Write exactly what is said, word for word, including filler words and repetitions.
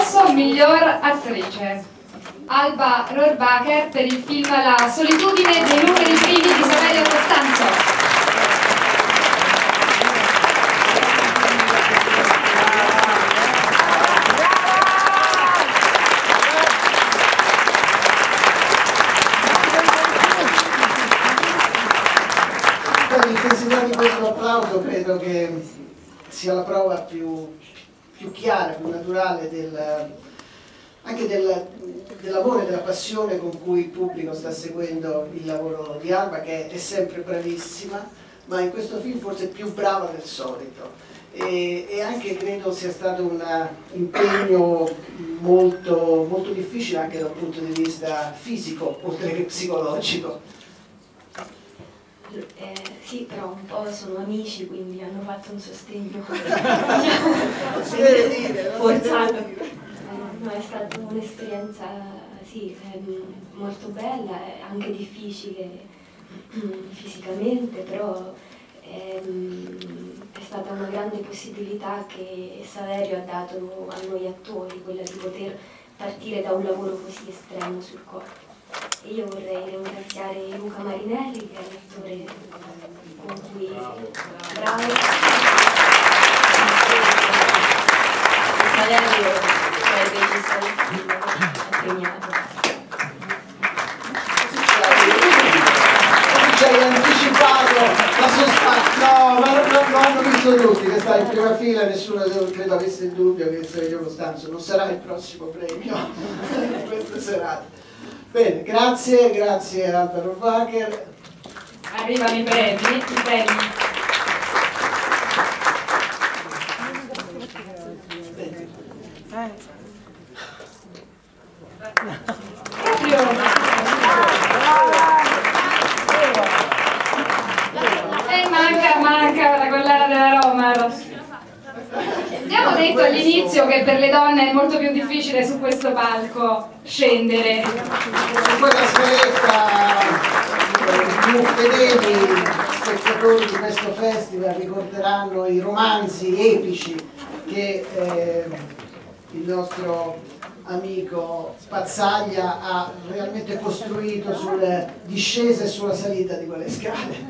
adesso miglior attrice. Alba Rohrwacher per il film La solitudine dei numeri primi di Saverio Costanzo. L'intensità di questo applauso credo che sia la prova più, più chiara, più naturale del, anche del, dell'amore e della passione con cui il pubblico sta seguendo il lavoro di Alba, che è sempre bravissima, ma in questo film forse più brava del solito. E, e anche credo sia stato un impegno molto, molto difficile anche dal punto di vista fisico, oltre che psicologico. Eh, sì, però un po' sono amici, quindi hanno fatto un sostegno forzato. Eh, no, è stata un'esperienza sì, ehm, molto bella, anche difficile fisicamente, però ehm, è stata una grande possibilità che Saverio ha dato a noi attori, quella di poter partire da un lavoro così estremo sul corpo. E io vorrei ringraziare Luca Marinelli, che è l'attore con cui bravo, e Saverio, che è il regista del film, ha premiato. Ci hai anticipato la sospensione. No, ma lo hanno visto tutti, che sta in prima fila, nessuno credo avesse il dubbio che Saverio Costanzo non sarà il prossimo premio di questa serata. Bene, grazie, grazie a Alba Rohrwacher. Arrivano i premi, i premi. Proprio. E manca, manca la collana della Romar. Abbiamo detto all'inizio che per le donne è molto più difficile su questo palco scendere. Su quella scaletta i più fedeli spettatori di questo festival ricorderanno i romanzi epici che eh, il nostro amico Pazzaglia ha realmente costruito sulle discese e sulla salita di quelle scale.